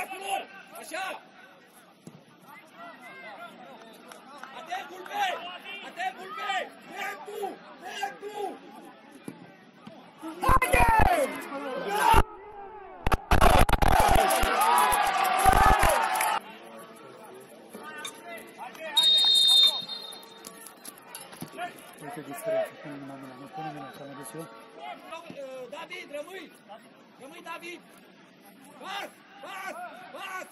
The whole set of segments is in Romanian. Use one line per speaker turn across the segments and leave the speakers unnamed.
draculor! Așa! Atent, Bulbe! Atent, Bulbe! Dreptul! Dreptul! Haide! David, rămâi! Rămâi, David! Pas! Pas! Pas!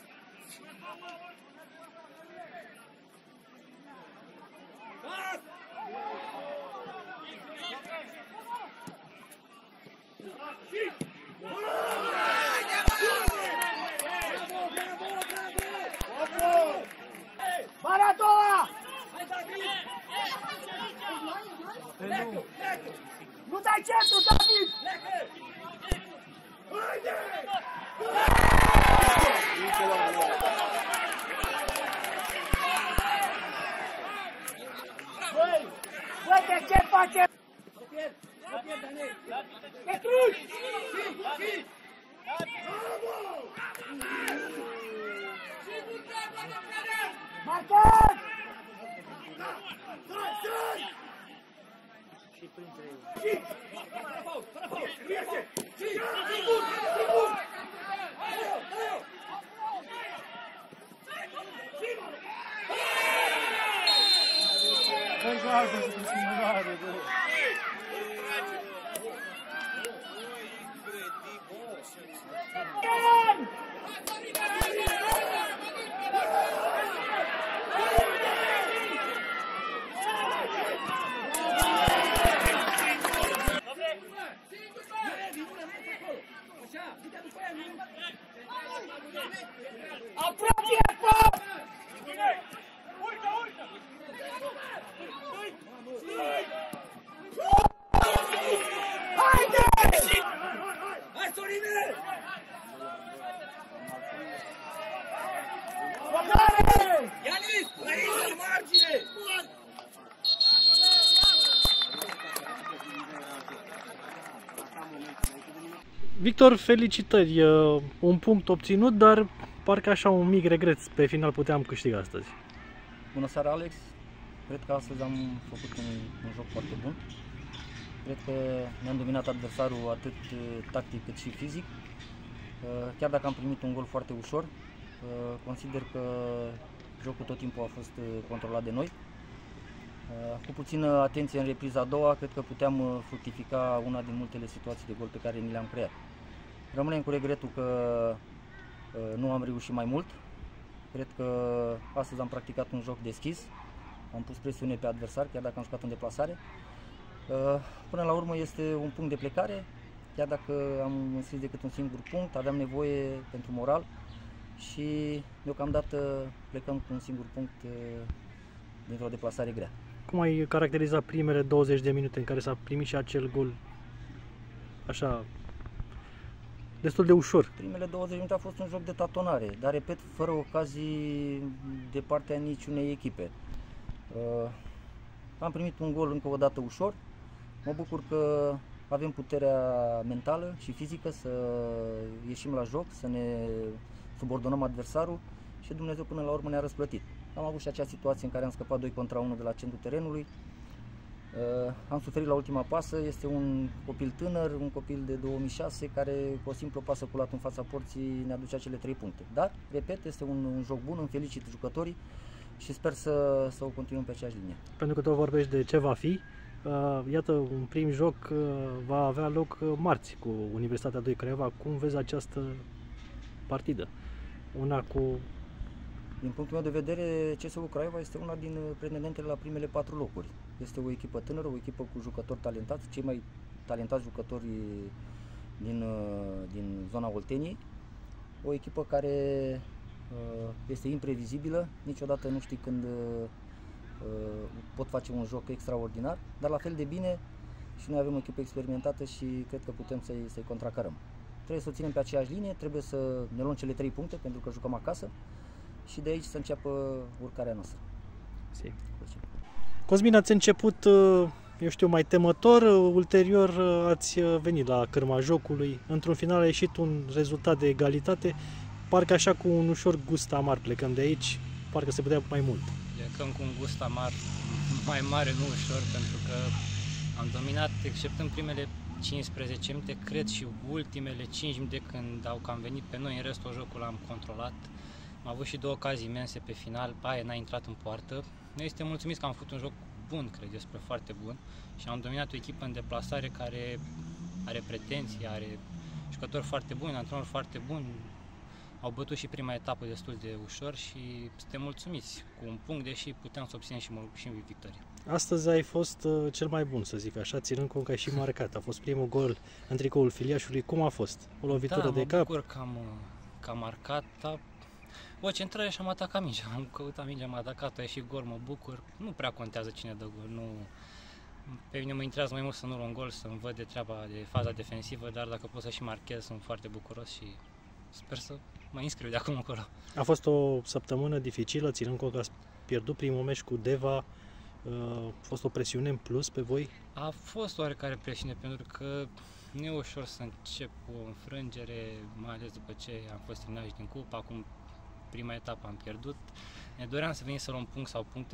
Pas! Bara a doua! Hai, David! Plecă! Plecă! Nu dai centru, David! Plecă! Haide! Băi, de ce face? Să pierd, Daniel! Petruș! Și! Marcos! Și printre ei. Fără fault! Și! Sigur!
Păi joacă cu singurare, bă!
Apropie, Pop! Haide! Hai, Sorine! Ianis, aici, la margine!
Victor, felicitări! Un punct obținut, dar parcă așa un mic regret, pe final puteam câștiga astăzi.
Bună seara, Alex! Cred că astăzi am făcut un joc foarte bun. Cred că ne-am dominat adversarul atât tactic cât și fizic. Chiar dacă am primit un gol foarte ușor, consider că jocul tot timpul a fost controlat de noi. Cu puțină atenție în repriza a doua, cred că puteam fructifica una din multele situații de gol pe care ni le-am creat. Rămânem cu regretul că nu am reușit mai mult. Cred că astăzi am practicat un joc deschis, am pus presiune pe adversar, chiar dacă am jucat în deplasare. Până la urmă este un punct de plecare, chiar dacă am înscris decât un singur punct, aveam nevoie pentru moral și deocamdată plecăm cu un singur punct dintr-o deplasare grea.
Cum ai caracterizat primele 20 de minute în care s-a primit și acel gol așa destul de ușor?
Primele 20 de minute a fost un joc de tatonare, dar repet, fără ocazii de partea niciunei echipe. Am primit un gol încă o dată ușor, mă bucur că avem puterea mentală și fizică să ieșim la joc, să ne subordonăm adversarul și Dumnezeu până la urmă ne-a răsplătit. Am avut și acea situație în care am scăpat 2 contra 1 de la centrul terenului. Am suferit la ultima pasă, este un copil tânăr, un copil de 2006 care cu o simplă pasă culat în fața porții ne aduce acele 3 puncte. Dar, repet, este un joc bun, îmi felicit jucătorii și sper să o continuăm pe aceeași linie.
Pentru că tu vorbești de ce va fi, iată, un prim joc va avea loc marți cu Universitatea 2 Craiova. Cum vezi această partidă? Una cu...
Din punctul meu de vedere, CSU Craiova este una din pretendentele la primele 4 locuri. Este o echipă tânără, o echipă cu jucători talentați, cei mai talentați jucători din zona Olteniei. O echipă care este imprevizibilă, niciodată nu știi când pot face un joc extraordinar, dar la fel de bine și noi avem o echipă experimentată și cred că putem să-i contracarăm. Trebuie să o ținem pe aceeași linie, trebuie să ne luăm cele 3 puncte pentru că jucăm acasă și de aici să înceapă urcarea noastră.
Cosmin, ați început, eu știu, mai temător, ulterior ați venit la cârma jocului, într-un final a ieșit un rezultat de egalitate. parcă așa cu un ușor gust amar plecăm de aici, parcă se putea mai mult.
Plecăm cu un gust amar mai mare, nu ușor, pentru că am dominat, exceptând primele 15 minute, cred, și ultimele 5 minute când au cam venit pe noi, în restul jocului l-am controlat. Am avut și 2 ocazii imense pe final, aia n-a intrat în poartă. Noi suntem mulțumiți că am făcut un joc bun, cred, despre foarte bun, și am dominat o echipă în deplasare care are pretenții, are jucători foarte buni, antrenori foarte buni. Au bătut și prima etapă destul de ușor și suntem mulțumiți cu un punct, deși puteam să obținem și victorie.
Astăzi ai fost cel mai bun, să zic așa, ținând cont că ai și marcat. A fost primul gol în tricoul Filiașului. Cum a fost? O lovitură de cap?
Da, mă bucur că am marcat, dar o centrare și am atacat mingea. Am căutat mingea, am atacat, a ieșit gol, mă bucur. Nu prea contează cine dă gol. Nu... Pe mine mă interesează mai mult să nu luăm gol, să-mi văd de treaba de faza defensivă, dar dacă pot să și marchez, sunt foarte bucuros și sper să mă înscriu de acum încolo.
A fost o săptămână dificilă, ținând cont că ați pierdut primul meci cu Deva. A fost o presiune în plus pe voi?
A fost oarecare presiune, pentru că nu e ușor să încep o înfrângere, mai ales după ce am fost eliminați din cupă. Acum prima etapă am pierdut. Ne doream să venim să luăm punct sau puncte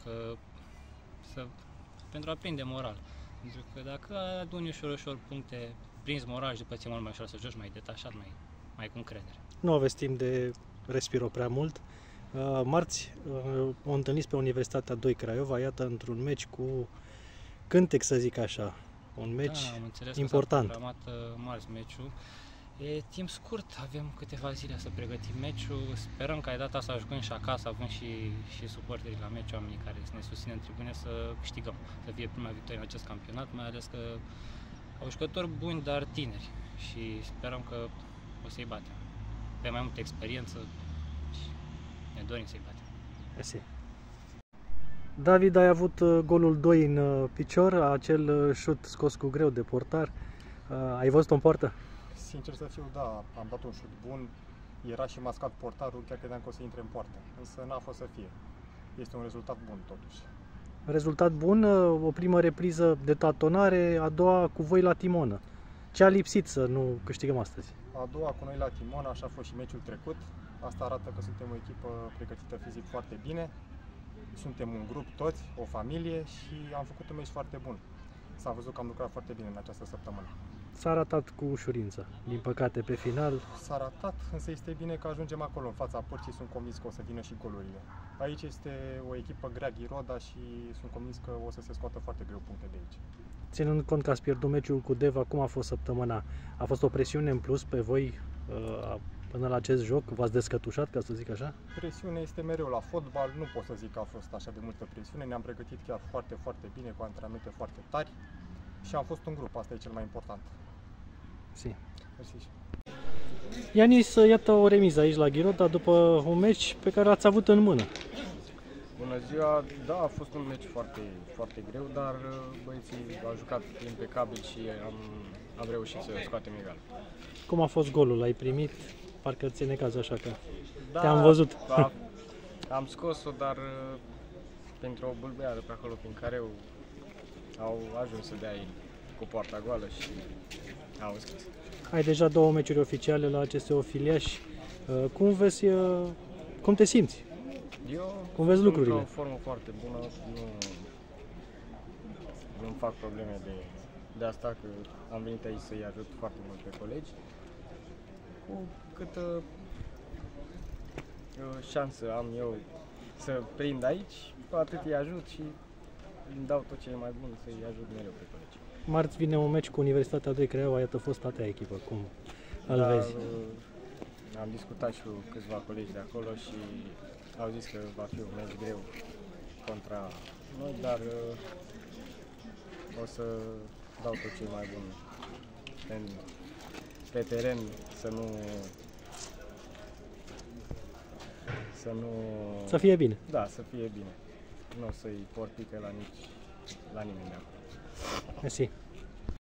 pentru a prinde moral. Pentru că dacă aduni ușor puncte, prinzi moral și după ți-e mult mai ușor să joci mai detașat, mai cu încredere.
Nu aveți timp de respiro prea mult. Marți o întâlniți pe Universitatea 2 Craiova, iată, într-un meci cu cântec, să zic așa. Un meci
am înțeles
important.
Că s-a programat marți meciul. E timp scurt, avem câteva zile să pregătim meciul. Sperăm că de data asta jucăm și acasă, având și suporterii la meci, oamenii care ne susțin în tribune, să câștigăm, să fie prima victorie în acest campionat, mai ales că au jucători buni, dar tineri, și sperăm că o să-i batem. Pe mai multă experiență și ne dorim să-i batem.
Mersi. David, ai avut golul 2 în picior, acel șut scos cu greu de portar. Ai văzut-o în poartă?
Sincer să fiu, da, am dat un șut bun, era și mascat portarul, chiar credeam că o să intre în poartă, însă n-a fost să fie. Este un rezultat bun totuși.
Rezultat bun, o primă repriză de tatonare, a doua cu voi la timonă. Ce a lipsit să nu câștigăm astăzi?
A doua cu noi la timon, așa a fost și meciul trecut. Asta arată că suntem o echipă pregătită fizic foarte bine. Suntem un grup toți, o familie, și am făcut un meci foarte bun. S-a văzut că am lucrat foarte bine în această săptămână.
S-a ratat cu ușurință, din păcate, pe final.
S-a ratat, însă este bine că ajungem acolo, în fața porții, sunt convins că o să vină și golurile. Aici este o echipă grea, Ghiroda, și sunt convins că o să se scoată foarte greu puncte de aici.
Ținând cont că ați pierdut meciul cu Deva, cum a fost săptămâna? A fost o presiune în plus pe voi până la acest joc? V-ați descătușat, ca să zic așa?
Presiunea este mereu la fotbal, nu pot să zic că a fost așa de multă presiune. Ne-am pregătit chiar foarte, foarte bine, cu antrenamente foarte tari și am fost un grup, asta e cel mai important.
Si.
Mersi.
Ianis, iată o remiză aici la Ghiroda după un meci pe care l-ați avut în mână.
Bună ziua, da, a fost un meci foarte, foarte greu, dar băieții au jucat impecabil și am reușit să scoatem egal.
Cum a fost golul? L-ai primit? Parcă ți-e necaz, așa că
Da,
te-am văzut.
Am scos-o, dar pentru o bâlbeară pe acolo, prin care au ajuns să dea ei cu poarta goală și au scris.
Ai deja 2 meciuri oficiale la aceste ofiliași. Cum vezi, cum te simți? Cum vezi lucrurile?
Sunt într-o formă foarte bună, nu-mi fac probleme de asta, că am venit aici să-i ajut foarte mult pe colegi. Cu câtă șansă am eu să prind aici, cu atât îi ajut și îmi dau tot ce e mai bun să-i ajut mereu pe colegi.
Marți vine un meci cu Universitatea 2 Craiova, iată fosta ta echipă, cum îl vezi?
Am discutat și cu câțiva colegi de acolo și au zis că va fi un meci greu contra noi, dar o să dau tot ce e mai bun pe teren,
Să fie bine.
Da, să fie bine. Nu o să-i port pică la nimeni de acolo.
Mersi.